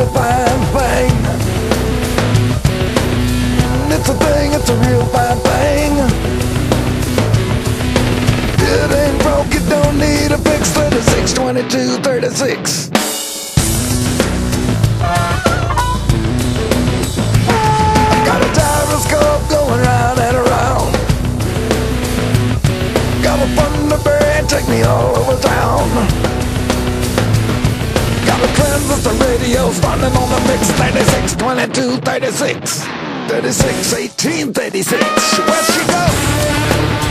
fine thing. It's a thing, it's a real fine thing. It ain't broke, it don't need a fix. 36, 22, 36. Got a gyroscope going round and around. Got a Thunderbird, take me all over town. Got a transistor radio standing on the mix. 36, 22, 36. 36, 18, 36. Where she go?